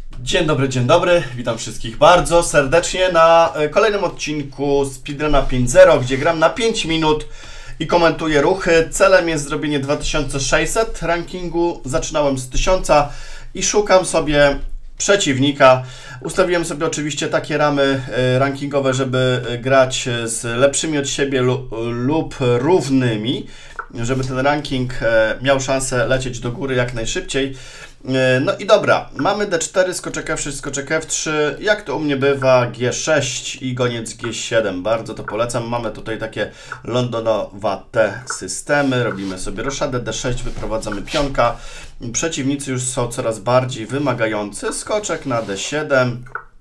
Dzień dobry, witam wszystkich bardzo serdecznie na kolejnym odcinku Speedruna 5.0, gdzie gram na 5 minut i komentuję ruchy. Celem jest zrobienie 2600 rankingu, zaczynałem z 1000 i szukam sobie przeciwnika. Ustawiłem sobie oczywiście takie ramy rankingowe, żeby grać z lepszymi od siebie lub równymi, żeby ten ranking miał szansę lecieć do góry jak najszybciej. No i dobra, mamy D4, skoczek F6, skoczek F3, jak to u mnie bywa, G6 i goniec G7, bardzo to polecam. Mamy tutaj takie londonowate systemy, robimy sobie roszadę D6, wyprowadzamy pionka, przeciwnicy już są coraz bardziej wymagający, skoczek na D7,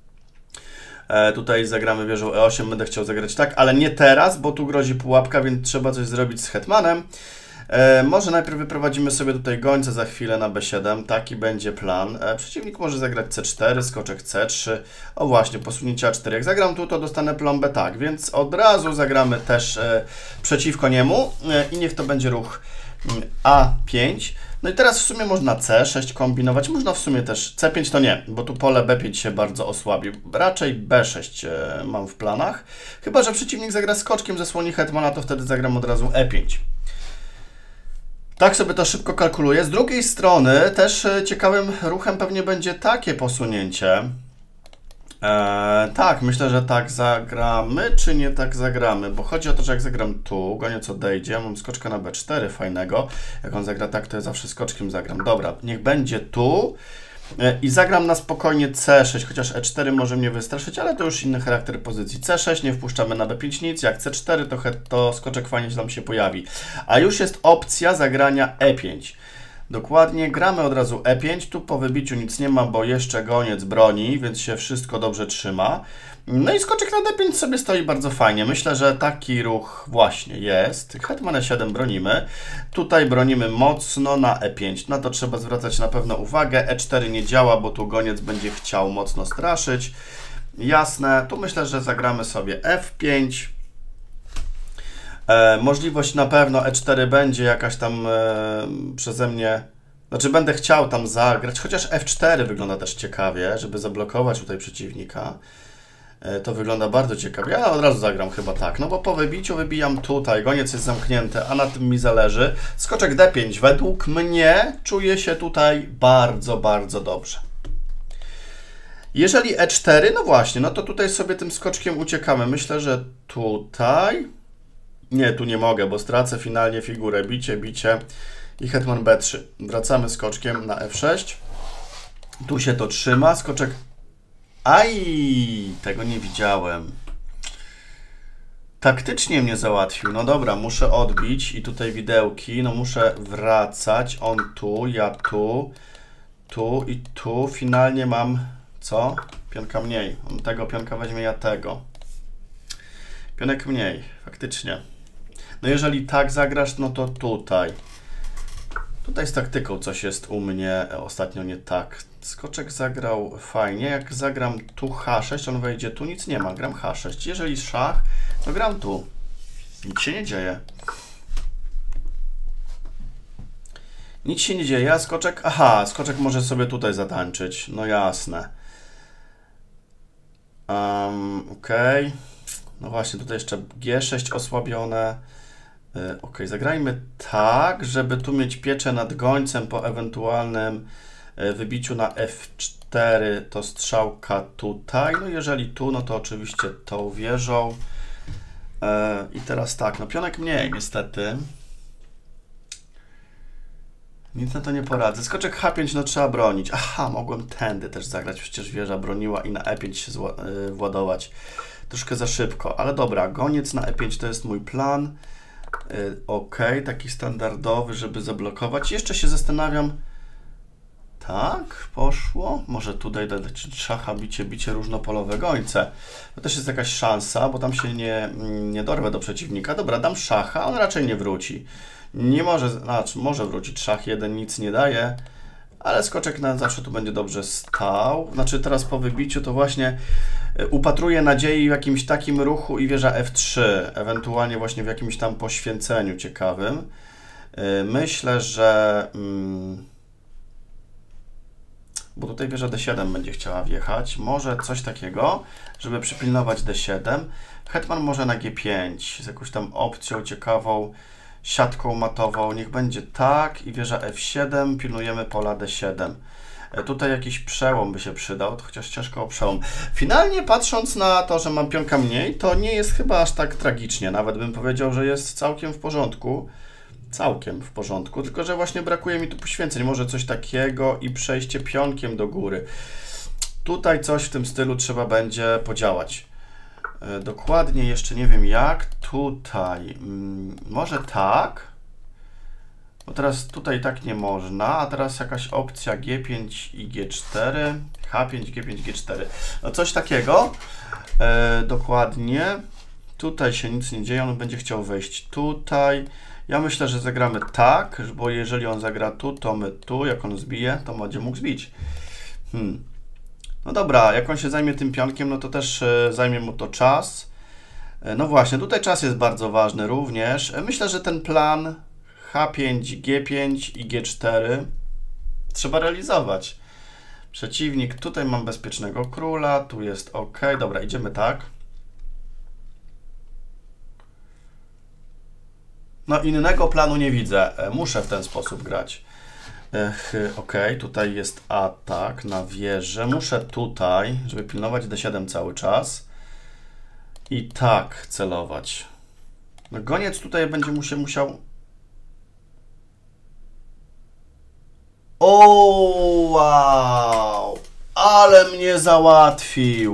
tutaj zagramy wieżą E8, będę chciał zagrać tak, ale nie teraz, bo tu grozi pułapka, więc trzeba coś zrobić z hetmanem. Może najpierw wyprowadzimy sobie tutaj gońca za chwilę na B7, taki będzie plan. Przeciwnik może zagrać C4, skoczek C3, o właśnie, posunięcie A4. Jak zagram tu, to dostanę plombę tak, więc od razu zagramy też przeciwko niemu i niech to będzie ruch A5. No i teraz w sumie można C6 kombinować, można w sumie też C5 to nie, bo tu pole B5 się bardzo osłabi. Raczej B6 mam w planach, chyba że przeciwnik zagra skoczkiem, zasłoni hetmana, to wtedy zagram od razu E5. Tak sobie to szybko kalkuluję. Z drugiej strony też ciekawym ruchem pewnie będzie takie posunięcie. Tak, myślę, że tak zagramy, czy nie tak zagramy, bo chodzi o to, że jak zagram tu, goniec odejdzie, mam skoczka na B4 fajnego. Jak on zagra tak, to ja zawsze skoczkiem zagram. Dobra, niech będzie tu. I zagram na spokojnie C6, chociaż E4 może mnie wystraszyć, ale to już inny charakter pozycji. C6 nie wpuszczamy na B5 nic, jak C4 to skoczek fajnie tam się pojawi. A już jest opcja zagrania E5. Dokładnie, gramy od razu E5, tu po wybiciu nic nie ma, bo jeszcze goniec broni, więc się wszystko dobrze trzyma. No i skoczek na D5 sobie stoi bardzo fajnie. Myślę, że taki ruch właśnie jest. Hetman E7 bronimy. Tutaj bronimy mocno na E5. Na to trzeba zwracać na pewno uwagę. E4 nie działa, bo tu goniec będzie chciał mocno straszyć. Jasne. Tu myślę, że zagramy sobie F5. Możliwość na pewno E4 będzie jakaś tam przeze mnie... Znaczy będę chciał tam zagrać, chociaż F4 wygląda też ciekawie, żeby zablokować tutaj przeciwnika. To wygląda bardzo ciekawie. Ja od razu zagram chyba tak, no bo po wybiciu wybijam tutaj, goniec jest zamknięty, a na tym mi zależy. Skoczek D5 według mnie czuje się tutaj bardzo, bardzo dobrze. Jeżeli E4, no właśnie, no to tutaj sobie tym skoczkiem uciekamy. Myślę, że tutaj... Nie, tu nie mogę, bo stracę finalnie figurę. Bicie, bicie i hetman B3. Wracamy skoczkiem na F6. Tu się to trzyma. Skoczek... Aj, tego nie widziałem. Taktycznie mnie załatwił. No dobra, muszę odbić i tutaj widełki. No muszę wracać. On tu, ja tu, tu i tu. Finalnie mam... Co? Pionka mniej. On tego pionka weźmie, ja tego. Pionek mniej, faktycznie. No jeżeli tak zagrasz, no to tutaj. Tutaj z taktyką coś jest u mnie ostatnio nie tak. Skoczek zagrał fajnie. Jak zagram tu H6, on wejdzie tu, nic nie ma. Gram H6. Jeżeli szach, to gram tu. Nic się nie dzieje. Nic się nie dzieje. A skoczek... Aha, skoczek może sobie tutaj zatańczyć. No jasne. Okej. No właśnie, tutaj jeszcze G6 osłabione. Ok, zagrajmy tak, żeby tu mieć pieczę nad gońcem po ewentualnym wybiciu na F4, to strzałka tutaj. No jeżeli tu, no to oczywiście tą wieżą. I teraz tak, no pionek mniej niestety. Nic na to nie poradzę. Skoczek H5, no trzeba bronić. Aha, mogłem tędy też zagrać, przecież wieża broniła i na E5 się władować. Troszkę za szybko, ale dobra, goniec na E5 to jest mój plan. Ok, taki standardowy, żeby zablokować. Jeszcze się zastanawiam. Tak, poszło. Może tutaj dać szacha, bicie różnopolowe gońce. To też jest jakaś szansa, bo tam się nie dorwę do przeciwnika. Dobra, dam szacha, on raczej nie wróci. Nie może, znaczy może wrócić. Szach 1 nic nie daje. Ale skoczek na zawsze tu będzie dobrze stał. Znaczy teraz po wybiciu to właśnie upatruję nadziei w jakimś takim ruchu i wieża F3, ewentualnie właśnie w jakimś tam poświęceniu ciekawym. Myślę, że bo tutaj wieża D7 będzie chciała wjechać. Może coś takiego, żeby przypilnować D7. Hetman może na G5 z jakąś tam opcją ciekawą, siatką matową. Niech będzie tak i wieża F7, pilnujemy pola D7. Tutaj jakiś przełom by się przydał, chociaż ciężko o przełom. Finalnie patrząc na to, że mam pionka mniej, to nie jest chyba aż tak tragicznie. Nawet bym powiedział, że jest całkiem w porządku. Całkiem w porządku, tylko że właśnie brakuje mi tu poświęceń. Może coś takiego i przejście pionkiem do góry. Tutaj coś w tym stylu trzeba będzie podziałać. Dokładnie jeszcze nie wiem jak. Tutaj może tak. Bo teraz tutaj tak nie można, a teraz jakaś opcja G5 i G4, H5, G5, G4. No coś takiego. Dokładnie. Tutaj się nic nie dzieje, on będzie chciał wejść tutaj. Ja myślę, że zagramy tak, bo jeżeli on zagra tu, to my tu. Jak on zbije, to będzie mógł zbić. No dobra, jak on się zajmie tym pionkiem, no to też zajmie mu to czas. No właśnie, tutaj czas jest bardzo ważny również. Myślę, że ten plan H5, G5 i G4 trzeba realizować. Przeciwnik, tutaj mam bezpiecznego króla, tu jest ok. Dobra, idziemy tak. No innego planu nie widzę. Muszę w ten sposób grać. Ok, tutaj jest atak na wieżę. Muszę tutaj, żeby pilnować D7 cały czas. I tak celować. No goniec tutaj będzie musiał... O, wow! Ale mnie załatwił!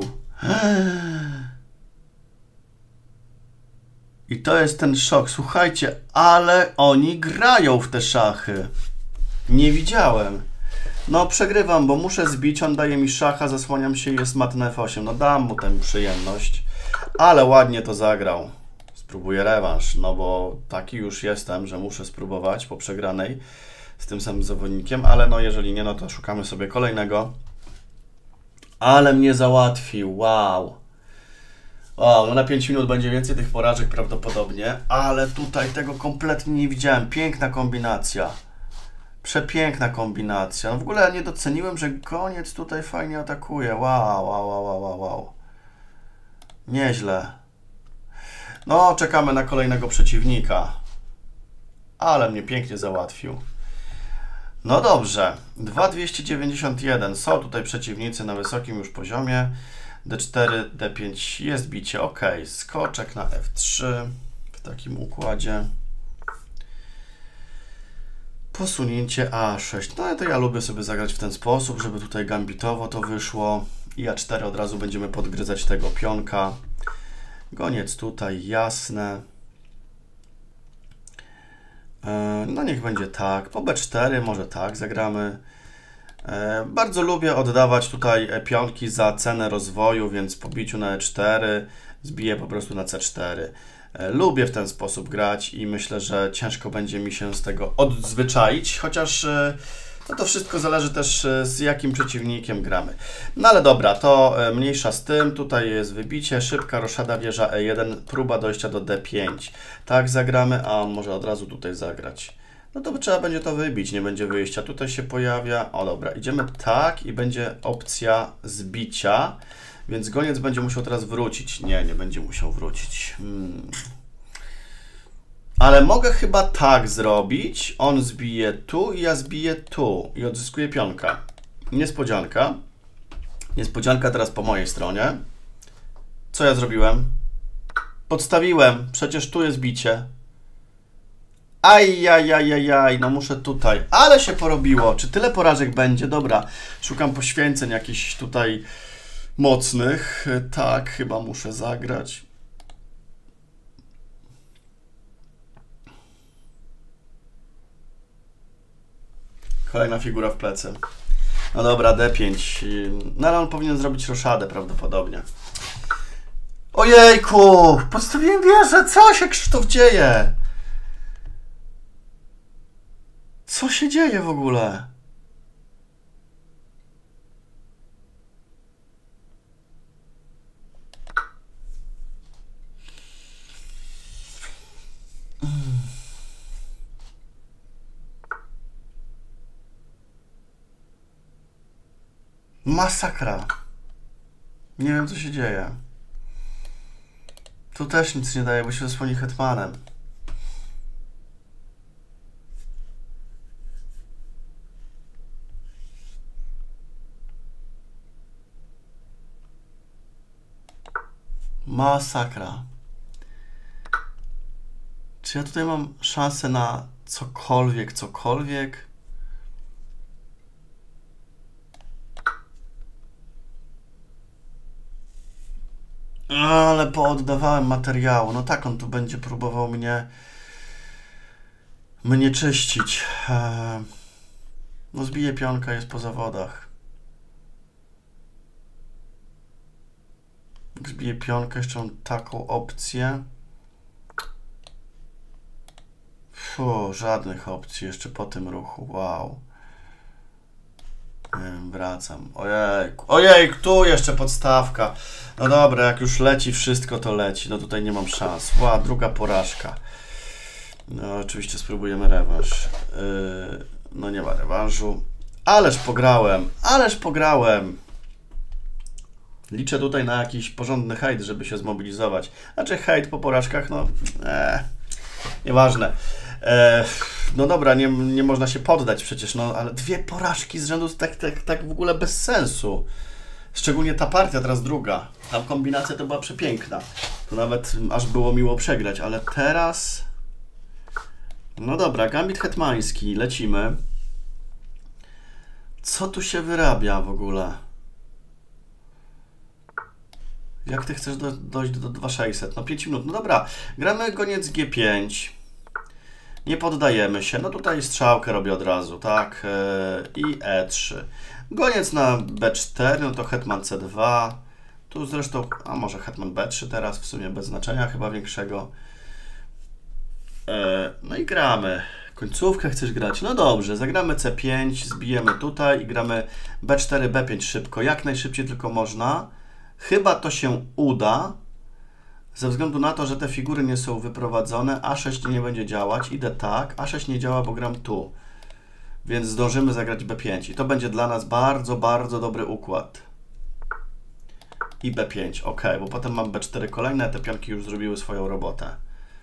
I to jest ten szok. Słuchajcie, ale oni grają w te szachy. Nie widziałem. No przegrywam, bo muszę zbić. On daje mi szacha, zasłaniam się i jest mat na F8. No dam mu tę przyjemność. Ale ładnie to zagrał. Spróbuję rewanż, no bo taki już jestem, że muszę spróbować po przegranej z tym samym zawodnikiem, ale no jeżeli nie, no to szukamy sobie kolejnego. Ale mnie załatwił, wow. Wow, no na 5 minut będzie więcej tych porażek prawdopodobnie, ale tutaj tego kompletnie nie widziałem. Piękna kombinacja. Przepiękna kombinacja. No w ogóle nie doceniłem, że goniec tutaj fajnie atakuje. Wow, wow, wow, wow, wow, wow. Nieźle. No, czekamy na kolejnego przeciwnika. Ale mnie pięknie załatwił. No dobrze. 2291. Są tutaj przeciwnicy na wysokim już poziomie. D4, D5 jest bicie. Ok. Skoczek na F3 w takim układzie. Posunięcie A6. No to ja lubię sobie zagrać w ten sposób, żeby tutaj gambitowo to wyszło. I A4 od razu będziemy podgryzać tego pionka. Goniec tutaj, jasne. No niech będzie tak. Po B4 może tak zagramy. Bardzo lubię oddawać tutaj pionki za cenę rozwoju, więc po biciu na E4 zbiję po prostu na C4. Lubię w ten sposób grać i myślę, że ciężko będzie mi się z tego odzwyczaić, chociaż no to wszystko zależy też z jakim przeciwnikiem gramy. No ale dobra, to mniejsza z tym. Tutaj jest wybicie, szybka roszada, wieża E1, próba dojścia do D5. Tak zagramy, a on może od razu tutaj zagrać. No to trzeba będzie to wybić, nie będzie wyjścia. Tutaj się pojawia, o dobra, idziemy tak i będzie opcja zbicia, więc goniec będzie musiał teraz wrócić. Nie będzie musiał wrócić. Ale mogę chyba tak zrobić. On zbije tu i ja zbiję tu i odzyskuję pionka. Niespodzianka. Niespodzianka teraz po mojej stronie. Co ja zrobiłem? Podstawiłem. Przecież tu jest bicie. Ajajajajaj, no muszę tutaj. Ale się porobiło. Czy tyle porażek będzie? Dobra. Szukam poświęceń jakichś tutaj mocnych. Tak, chyba muszę zagrać. Kolejna figura w plecy. No dobra, D5. No ale on powinien zrobić roszadę prawdopodobnie. Ojejku! Podstawiłem wieżę! Co się, Krzysztof, dzieje? Co się dzieje w ogóle? Masakra. Nie wiem, co się dzieje. Tu też nic nie daje, bo się zasłoni hetmanem. Masakra. Czy ja tutaj mam szansę na cokolwiek? Ale pooddawałem materiału. No tak, on tu będzie próbował mnie czyścić. No zbije pionka, jest po zawodach. Jak zbije pionkę, jeszcze mam taką opcję. Żadnych opcji jeszcze po tym ruchu. Wow. Wracam. Ojej, tu jeszcze podstawka. No dobra, jak już leci wszystko, to leci. No tutaj nie mam szans. Druga porażka. No oczywiście spróbujemy rewanż. No nie ma rewanżu. Ależ pograłem. Liczę tutaj na jakiś porządny hejt, żeby się zmobilizować. Znaczy hejt po porażkach, no nieważne. No dobra, nie można się poddać przecież, no ale 2 porażki z rzędu tak w ogóle bez sensu. Szczególnie ta partia, teraz druga. Tam kombinacja to była przepiękna. To nawet aż było miło przegrać, ale teraz... No dobra, gambit hetmański, lecimy. Co tu się wyrabia w ogóle? Jak ty chcesz dojść do 2600? No 5 minut. No dobra, gramy goniec G5. Nie poddajemy się. No tutaj strzałkę robię od razu, tak? I E3. Goniec na B4, no to hetman C2. Tu zresztą, a może hetman B3 teraz, w sumie bez znaczenia chyba większego. No i gramy. Końcówkę chcesz grać? No dobrze, zagramy C5, zbijemy tutaj i gramy B4, B5 szybko. Jak najszybciej tylko można. Chyba to się uda. Ze względu na to, że te figury nie są wyprowadzone, A6 nie będzie działać. Idę tak, A6 nie działa, bo gram tu. Więc zdążymy zagrać B5. I to będzie dla nas bardzo, bardzo dobry układ. I B5, ok, bo potem mam B4 kolejne, te pionki już zrobiły swoją robotę.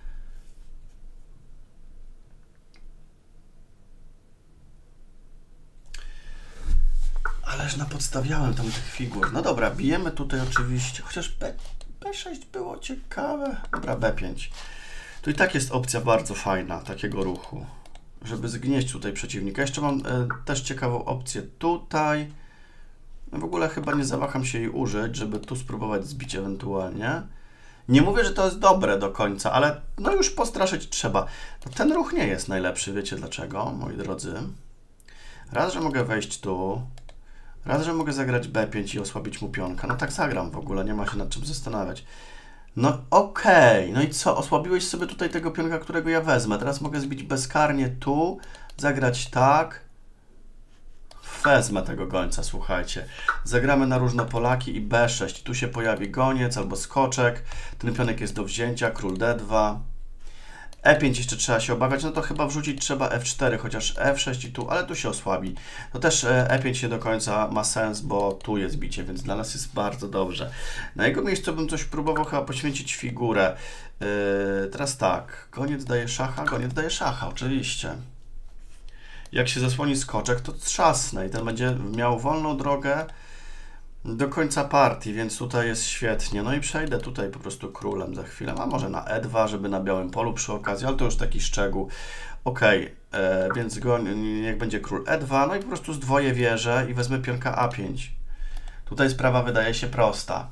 Ależ napodstawiałem tam tych figur. No dobra, bijemy tutaj oczywiście, chociaż B6 było ciekawe. Dobra, B5. Tu i tak jest opcja bardzo fajna takiego ruchu, żeby zgnieść tutaj przeciwnika. Jeszcze mam też ciekawą opcję tutaj. W ogóle chyba nie zawaham się jej użyć, żeby tu spróbować zbić ewentualnie. Nie mówię, że to jest dobre do końca, ale no już postraszyć trzeba. No ten ruch nie jest najlepszy, wiecie dlaczego, moi drodzy? Raz, że mogę wejść tu. Raz, że mogę zagrać B5 i osłabić mu pionka. No tak zagram w ogóle, nie ma się nad czym zastanawiać. No okej, no i co? Osłabiłeś sobie tutaj tego pionka, którego ja wezmę. Teraz mogę zbić bezkarnie tu, zagrać tak. Wezmę tego gońca, słuchajcie. Zagramy na różnopolaki i B6. Tu się pojawi goniec albo skoczek. Ten pionek jest do wzięcia, król D2. E5 jeszcze trzeba się obawiać, no to chyba wrzucić trzeba F4, chociaż F6 i tu, ale tu się osłabi. To też E5 nie do końca ma sens, bo tu jest bicie, więc dla nas jest bardzo dobrze. Na jego miejscu bym coś próbował chyba poświęcić figurę. Teraz tak, goniec daje szacha, oczywiście. Jak się zasłoni skoczek, to trzasnę i ten będzie miał wolną drogę do końca partii, więc tutaj jest świetnie. No i przejdę tutaj po prostu królem za chwilę, a może na E2, żeby na białym polu przy okazji, ale to już taki szczegół. Ok, więc niech będzie król E2, no i po prostu zdwoję wieżę i wezmę pionka A5. Tutaj sprawa wydaje się prosta.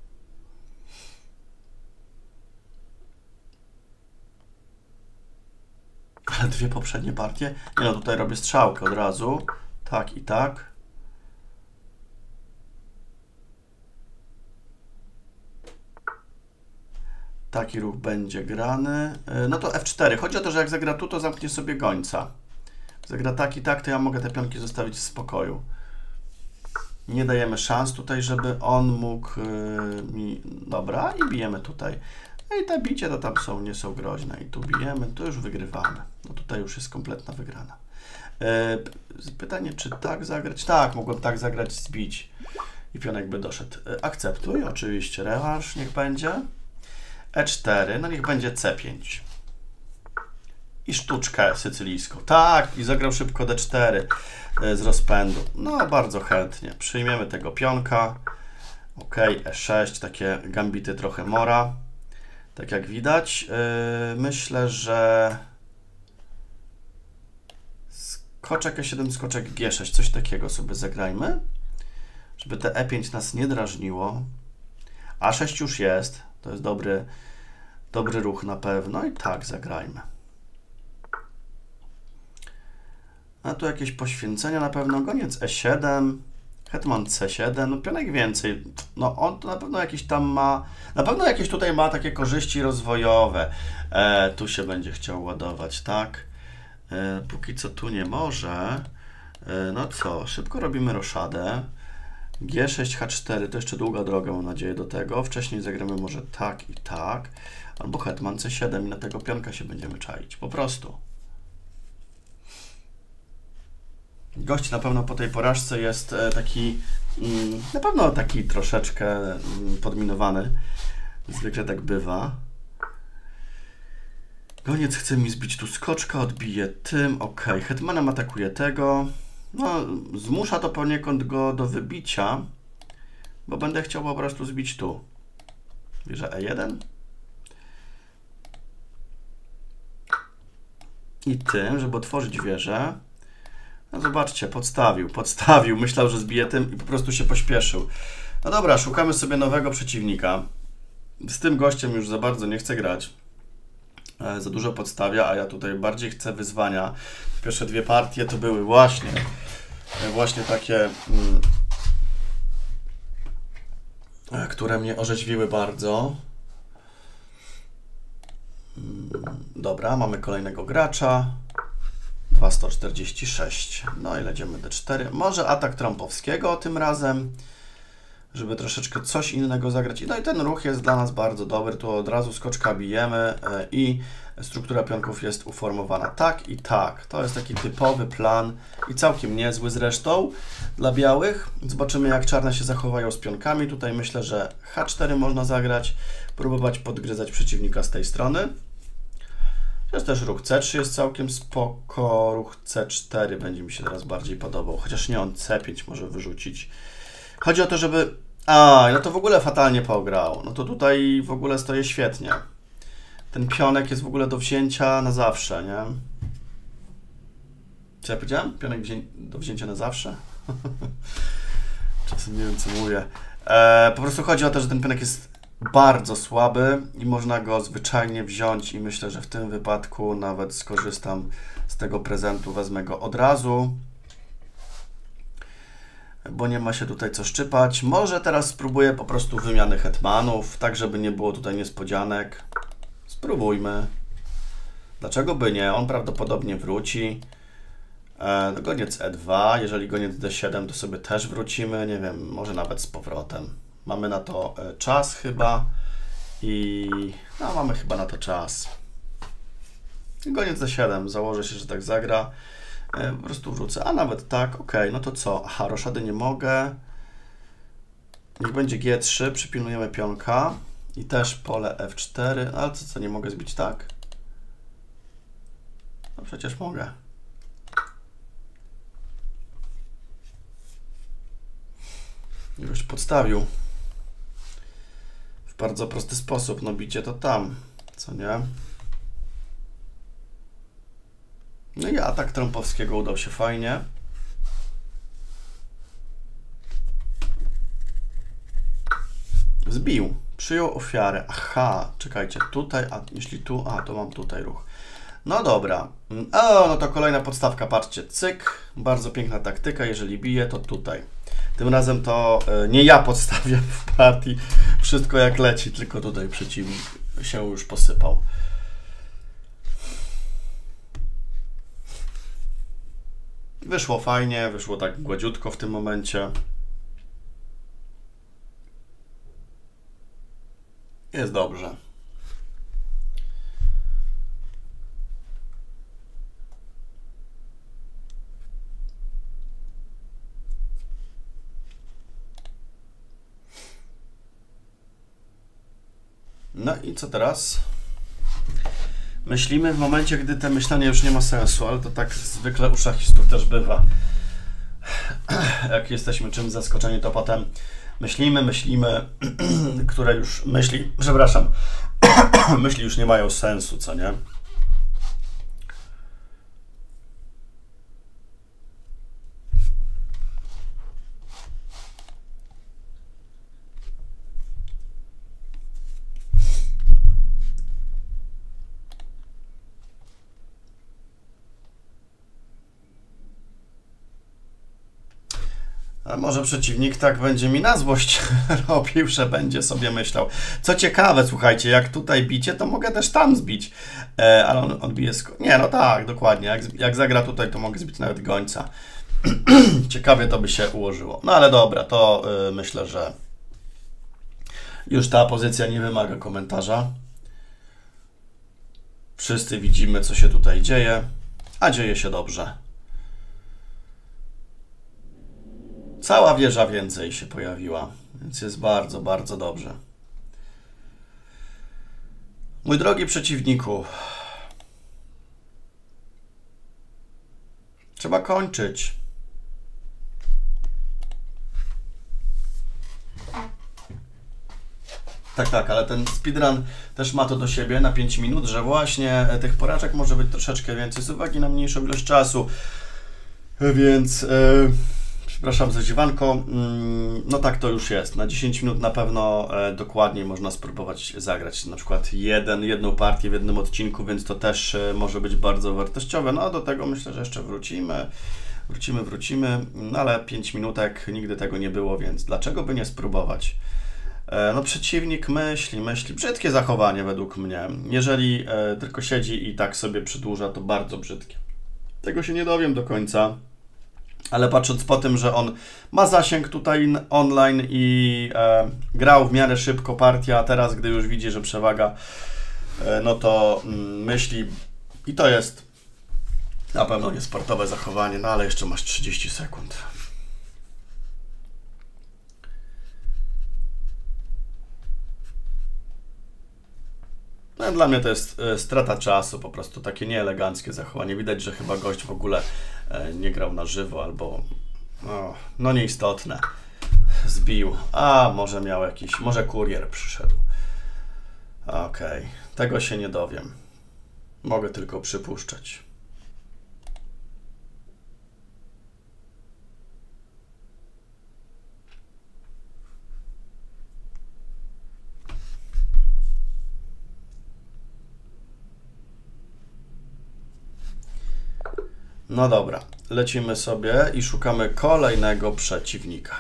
Ale 2 poprzednie partie? Nie no, tutaj robię strzałkę od razu. Tak i tak. Taki ruch będzie grany. No to F4. Chodzi o to, że jak zagra tu, to zamknie sobie gońca. Zagra tak i tak, to ja mogę te pionki zostawić w spokoju. Nie dajemy szans tutaj, żeby on mógł mi... Dobra, i bijemy tutaj. No i te bicie to tam nie są groźne. I tu bijemy, to już wygrywamy. No tutaj już jest kompletna wygrana. Pytanie, czy tak zagrać? Tak, mogłem tak zagrać, zbić i pionek by doszedł. Akceptuj, oczywiście, rewanż niech będzie. E4, no niech będzie C5. I sztuczkę sycylijską. Tak, i zagrał szybko D4 z rozpędu. No, bardzo chętnie. Przyjmiemy tego pionka. Ok, E6, takie gambity trochę mora. Tak jak widać. Myślę, że skoczek E7, skoczek G6, coś takiego sobie zagrajmy. Żeby te E5 nas nie drażniło. A6 już jest. To jest dobry ruch na pewno. I tak zagrajmy. A tu jakieś poświęcenia na pewno. Goniec E7. Hetman C7. No pionek więcej. No on to na pewno jakieś tam ma... Na pewno jakieś tutaj ma takie korzyści rozwojowe. Tu się będzie chciał ładować, tak? Póki co tu nie może. No co? Szybko robimy roszadę. G6, H4, to jeszcze długa droga, mam nadzieję, do tego. Wcześniej zagramy może tak i tak. Albo hetman C7 i na tego pionka się będziemy czaić. Po prostu. Gość na pewno po tej porażce jest taki, na pewno taki troszeczkę podminowany. Zwykle tak bywa. Goniec chce mi zbić tu skoczka, odbije tym, ok. Hetmanem atakuje tego. No, zmusza to poniekąd go do wybicia, bo będę chciał po prostu zbić tu. Wieża E1. I tym, żeby otworzyć wieżę. No zobaczcie, podstawił. Myślał, że zbije tym i po prostu się pośpieszył. No dobra, szukamy sobie nowego przeciwnika. Z tym gościem już za bardzo nie chcę grać. Za dużo podstawia, a ja tutaj bardziej chcę wyzwania. Pierwsze dwie partie to były właśnie takie, które mnie orzeźwiły bardzo. Dobra, mamy kolejnego gracza. 246. No i lecimy D4. Może atak Trąpowskiego tym razem, żeby troszeczkę coś innego zagrać. No i ten ruch jest dla nas bardzo dobry. Tu od razu skoczka bijemy i struktura pionków jest uformowana tak i tak. To jest taki typowy plan i całkiem niezły zresztą dla białych. Zobaczymy, jak czarne się zachowają z pionkami. Tutaj myślę, że H4 można zagrać, próbować podgryzać przeciwnika z tej strony. To jest też ruch C3 jest całkiem spoko. Ruch C4 będzie mi się teraz bardziej podobał. Chociaż nie, on C5 może wyrzucić. Chodzi o to, żeby... no to w ogóle fatalnie pograł. No to tutaj w ogóle stoję świetnie. Ten pionek jest w ogóle do wzięcia na zawsze, nie? Co ja powiedziałem? Pionek do wzięcia na zawsze? Czasem nie wiem, co mówię. Po prostu chodzi o to, że ten pionek jest bardzo słaby i można go zwyczajnie wziąć i myślę, że w tym wypadku nawet skorzystam z tego prezentu, wezmę go od razu, bo nie ma się tutaj co szczypać. Może teraz spróbuję po prostu wymiany hetmanów, tak żeby nie było tutaj niespodzianek. Spróbujmy. Dlaczego by nie? On prawdopodobnie wróci. Goniec E2, jeżeli goniec D7, to sobie też wrócimy, nie wiem, może nawet z powrotem. Mamy na to czas chyba i no, mamy chyba na to czas. Goniec D7, założę się, że tak zagra. Po prostu wrócę, a nawet tak, ok, no to co? Aha, roszady nie mogę. Niech będzie G3, przypilnujemy pionka i też pole F4, ale co, nie mogę zbić tak? No przecież mogę. Już podstawił. W bardzo prosty sposób, no bicie to tam, co nie? No i atak Trąpowskiego udał się fajnie. Zbił, przyjął ofiarę. Aha, czekajcie, tutaj, a jeśli tu, to mam tutaj ruch. No dobra. No to kolejna podstawka, patrzcie, cyk. Bardzo piękna taktyka, jeżeli bije, to tutaj. Tym razem to nie ja podstawiam w partii wszystko jak leci, tylko tutaj przeciwnik się już posypał. Wyszło fajnie, wyszło tak gładziutko w tym momencie. Jest dobrze. No i co teraz? Myślimy w momencie, gdy te myślenie już nie ma sensu, ale to tak zwykle u szachistów też bywa. Jak jesteśmy czymś zaskoczeni, to potem myślimy, które już myśli, przepraszam, myśli już nie mają sensu, co nie? A może przeciwnik tak będzie mi na złość robił, że będzie sobie myślał. Co ciekawe, słuchajcie, jak tutaj bicie, to mogę też tam zbić. Ale on odbije nie, no tak, dokładnie. Jak zagra tutaj, to mogę zbić nawet gońca. Ciekawie to by się ułożyło. No ale dobra, to myślę, że już ta pozycja nie wymaga komentarza. Wszyscy widzimy, co się tutaj dzieje, a dzieje się dobrze. Cała wieża więcej się pojawiła, więc jest bardzo, bardzo dobrze. Mój drogi przeciwniku, trzeba kończyć. Tak, ale ten speedrun też ma to do siebie na 5 minut, że właśnie tych porażek może być troszeczkę więcej z uwagi na mniejszą ilość czasu, więc... Przepraszam za dziwanko. No tak to już jest. Na 10 minut na pewno dokładniej można spróbować zagrać na przykład jedną partię w jednym odcinku, więc to też może być bardzo wartościowe. No do tego myślę, że jeszcze wrócimy. No ale 5 minutek nigdy tego nie było, więc dlaczego by nie spróbować? No przeciwnik myśli. Brzydkie zachowanie według mnie. Jeżeli tylko siedzi i tak sobie przedłuża, to bardzo brzydkie. Tego się nie dowiem do końca. Ale patrząc po tym, że on ma zasięg tutaj online i grał w miarę szybko partię, a teraz, gdy już widzi, że przewaga, no to myśli, i to jest na pewno niesportowe zachowanie, no ale jeszcze masz 30 sekund. No, dla mnie to jest strata czasu, po prostu takie nieeleganckie zachowanie. Widać, że chyba gość w ogóle nie grał na żywo, albo no nieistotne. Zbił. A może miał jakiś, może kurier przyszedł. Okej, tego się nie dowiem. Mogę tylko przypuszczać. No dobra, lecimy sobie i szukamy kolejnego przeciwnika.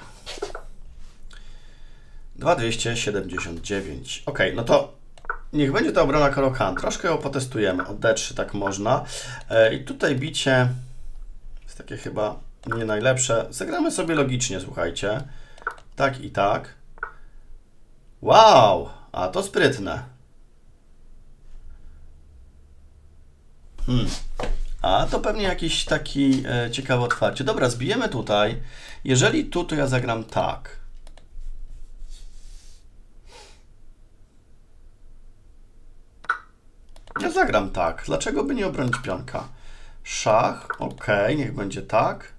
2279. Ok, no to niech będzie to obrona Caro-Kann. Troszkę ją potestujemy. O D3 tak można. I tutaj bicie jest takie chyba nie najlepsze. Zagramy sobie logicznie, słuchajcie. Tak i tak. Wow! A to sprytne. A to pewnie jakiś taki ciekawe otwarcie. Dobra, zbijemy tutaj. Jeżeli tu, to ja zagram tak. Ja zagram tak. Dlaczego by nie obronić pionka? Szach. Ok, niech będzie tak.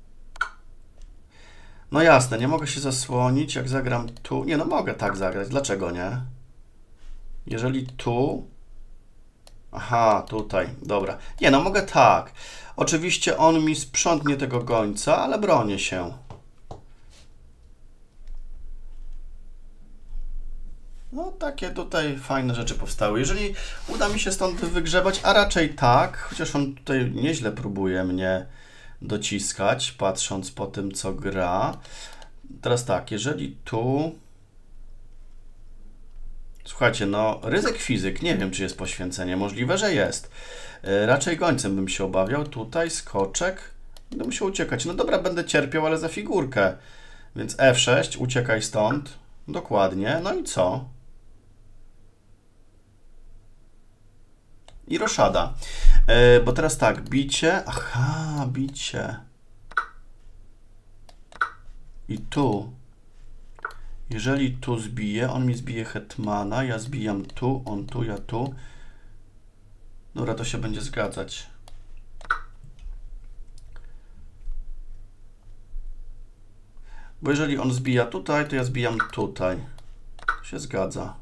No jasne, nie mogę się zasłonić. Jak zagram tu... Nie, no mogę tak zagrać. Dlaczego nie? Jeżeli tu... Aha, tutaj, dobra. Nie, no mogę tak. Oczywiście on mi sprzątnie tego gońca, ale bronię się. No takie tutaj fajne rzeczy powstały. Jeżeli uda mi się stąd wygrzebać, a raczej tak, chociaż on tutaj nieźle próbuje mnie dociskać, patrząc po tym, co gra. Teraz tak, jeżeli tu... Słuchajcie, no ryzyk fizyk, nie wiem, czy jest poświęcenie, możliwe, że jest. Raczej gońcem bym się obawiał, tutaj skoczek, będę musiał uciekać. No dobra, będę cierpiał, ale za figurkę. Więc F6, uciekaj stąd, dokładnie, no i co? I roszada. Bo teraz tak, bicie, aha, bicie. I tu. Jeżeli tu zbiję, on mi zbije hetmana, ja zbijam tu, on tu, ja tu. Dobra, to się będzie zgadzać. Bo jeżeli on zbija tutaj, to ja zbijam tutaj. To się zgadza.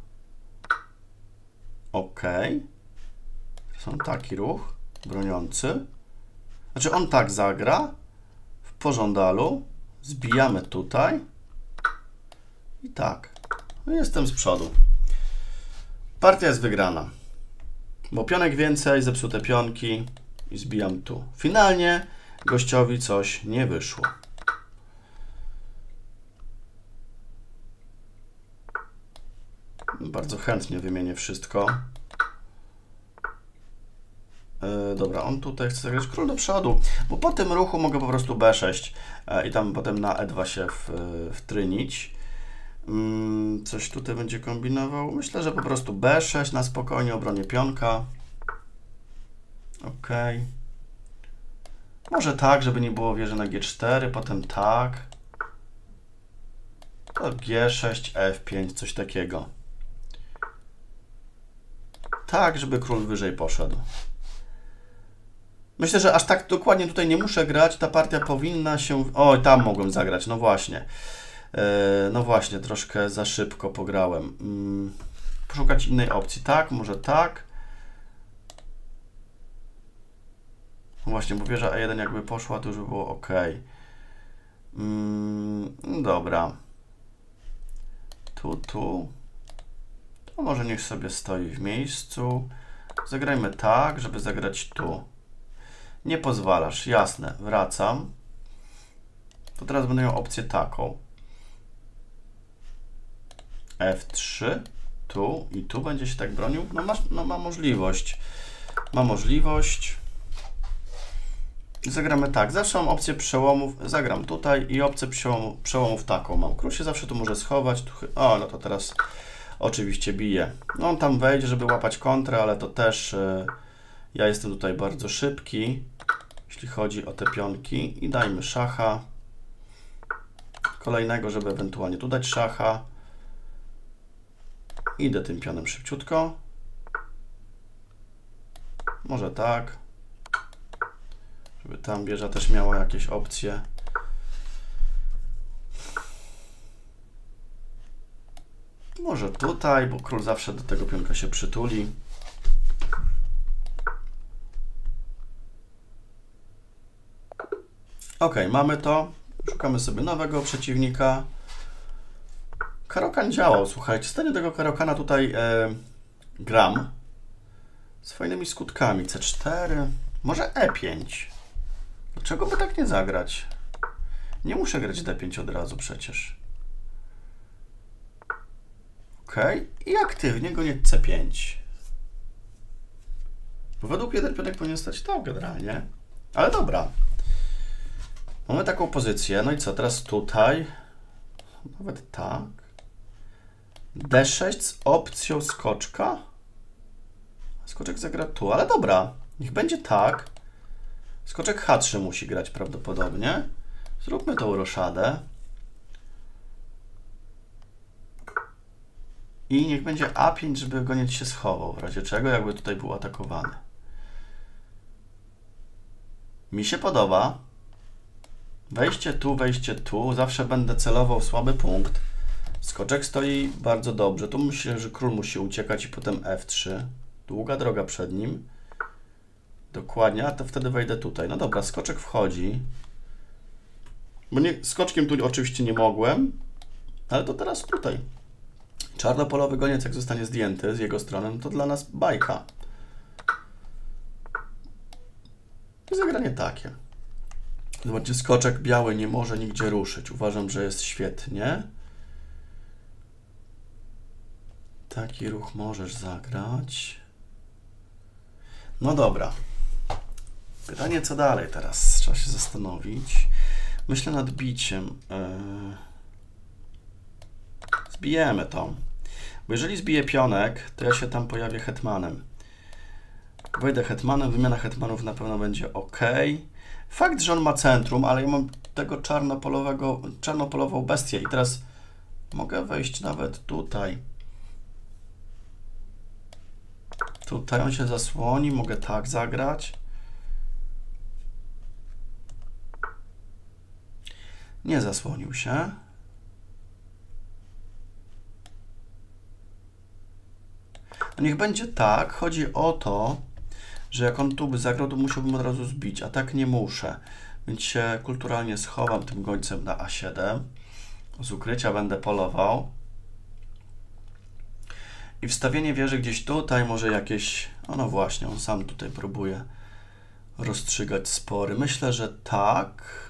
OK. Są taki ruch broniący. Znaczy on tak zagra. W pożądalu. Zbijamy tutaj. I tak. No jestem z przodu. Partia jest wygrana. Bo pionek więcej, zepsute pionki i zbijam tu. Finalnie gościowi coś nie wyszło. Bardzo chętnie wymienię wszystko. Dobra, on tutaj chce zagrać król do przodu, bo po tym ruchu mogę po prostu B6 i tam potem na E2 się wtrynić. Coś tutaj będzie kombinował. Myślę, że po prostu B6 na spokojnie obronię pionka. OK. Może tak, żeby nie było wieży na G4, potem tak. To G6, F5, coś takiego. Tak, żeby król wyżej poszedł. Myślę, że aż tak dokładnie tutaj nie muszę grać. Ta partia powinna się... Oj, tam mogłem zagrać, no właśnie. No właśnie, troszkę za szybko pograłem. Poszukać innej opcji. Tak, może tak. No właśnie, bo wieża E1 jakby poszła, to już by było OK. Dobra. Tu. To może niech sobie stoi w miejscu. Zagrajmy tak, żeby zagrać tu. Nie pozwalasz, jasne, wracam. To teraz będę miał opcję taką. F3, tu i tu będzie się tak bronił. No ma możliwość. Ma możliwość. Zagramy tak. Zawsze mam opcję przełomów. Zagram tutaj i opcję przełomów taką mam. Król się zawsze tu może schować. O, no to teraz oczywiście bije. No on tam wejdzie, żeby łapać kontrę, ale to też ja jestem tutaj bardzo szybki, jeśli chodzi o te pionki. I dajmy szacha. Kolejnego, żeby ewentualnie tu dać szacha. Idę tym pionem szybciutko. Może tak. Żeby tam wieża też miała jakieś opcje. Może tutaj, bo król zawsze do tego pionka się przytuli. OK, mamy to. Szukamy sobie nowego przeciwnika. Karokan działał, słuchajcie. Stanie tego Karokana tutaj gram z fajnymi skutkami. C4, może E5. Dlaczego by tak nie zagrać? Nie muszę grać D5 od razu przecież. OK. I aktywnie gonić C5. Bo według jeden pionek powinien stać tak generalnie. Ale dobra. Mamy taką pozycję. No i co? Teraz tutaj. Nawet tak. D6 z opcją skoczka. Skoczek zagra tu, ale dobra. Niech będzie tak. Skoczek H3 musi grać prawdopodobnie. Zróbmy tą roszadę. I niech będzie A5, żeby goniec się schował, w razie czego jakby tutaj był atakowany. Mi się podoba. Wejście tu. Zawsze będę celował w słaby punkt. Skoczek stoi bardzo dobrze. Tu myślę, że król musi uciekać i potem F3. Długa droga przed nim. Dokładnie, a to wtedy wejdę tutaj. No dobra, skoczek wchodzi. Bo nie, skoczkiem tu oczywiście nie mogłem, ale to teraz tutaj. Czarnopolowy goniec, jak zostanie zdjęty z jego strony, no to dla nas bajka. I zagranie takie. Zobaczcie, skoczek biały nie może nigdzie ruszyć. Uważam, że jest świetnie. Taki ruch możesz zagrać. No dobra. Pytanie, co dalej teraz? Trzeba się zastanowić. Myślę nad biciem. Zbijemy to. Bo jeżeli zbiję pionek, to ja się tam pojawię hetmanem. Wejdę hetmanem, wymiana hetmanów na pewno będzie OK. Fakt, że on ma centrum, ale ja mam tego czarnopolową bestię i teraz Mogę wejść nawet tutaj. Tutaj on się zasłoni, mogę tak zagrać. Nie zasłonił się. No niech będzie tak. Chodzi o to, że jak on tu by zagrał, to musiałbym od razu zbić, a tak nie muszę. Więc się kulturalnie schowam tym gońcem na A7. Z ukrycia będę polował. I wstawienie wieży gdzieś tutaj, może jakieś... No właśnie, on sam tutaj próbuje rozstrzygać spory. Myślę, że tak.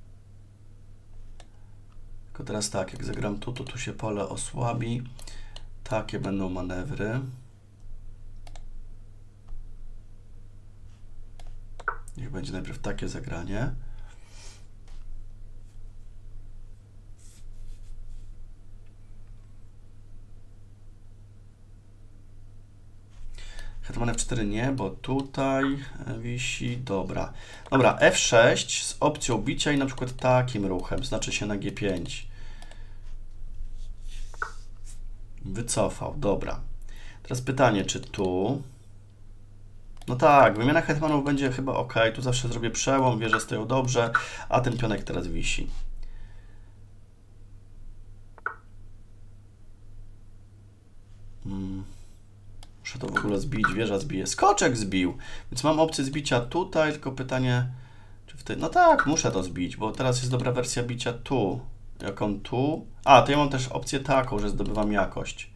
Tylko teraz tak, jak zagram tu, to tu się pole osłabi. Takie będą manewry. Niech będzie najpierw takie zagranie. Hetman F4 nie, bo tutaj wisi. Dobra. Dobra, F6 z opcją bicia i na przykład takim ruchem, znaczy się na G5. Wycofał, dobra. Teraz pytanie, czy tu... No tak, wymiana hetmanów będzie chyba ok. Tu zawsze zrobię przełom, wieże stoją dobrze, a ten pionek teraz wisi. Muszę to w ogóle zbić, wieża zbije. Skoczek zbił, więc mam opcję zbicia tutaj, tylko pytanie, czy w tej... No tak, muszę to zbić, bo teraz jest dobra wersja bicia tu. Jak on tu... A, to ja mam też opcję taką, że zdobywam jakość.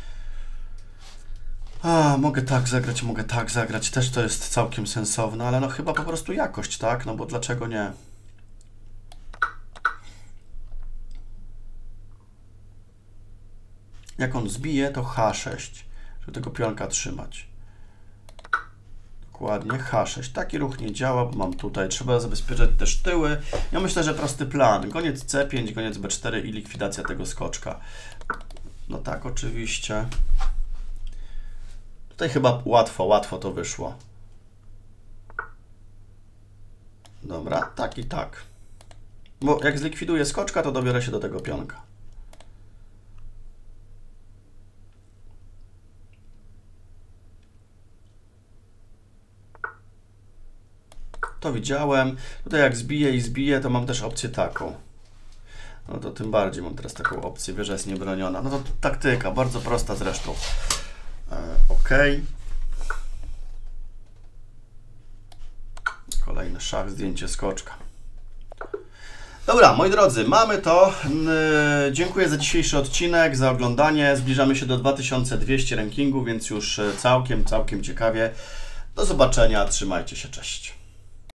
A, mogę tak zagrać, też to jest całkiem sensowne, ale no chyba po prostu jakość, tak? No bo dlaczego nie? Jak on zbije, to H6, żeby tego pionka trzymać. Dokładnie, H6. Taki ruch nie działa, bo mam tutaj, trzeba zabezpieczać też tyły. Ja myślę, że prosty plan. Goniec C5, goniec B4 i likwidacja tego skoczka. No tak, oczywiście. Tutaj chyba łatwo to wyszło. Dobra, tak i tak. Bo jak zlikwiduję skoczka, to dobiorę się do tego pionka. To widziałem. Tutaj jak zbiję i zbiję, to mam też opcję taką. No to tym bardziej mam teraz taką opcję. Wieża jest niebroniona. No to taktyka, bardzo prosta zresztą. OK. Kolejny szach, zdjęcie skoczka. Dobra, moi drodzy, mamy to. Dziękuję za dzisiejszy odcinek, za oglądanie. Zbliżamy się do 2200 rankingu, więc już całkiem ciekawie. Do zobaczenia, trzymajcie się, cześć.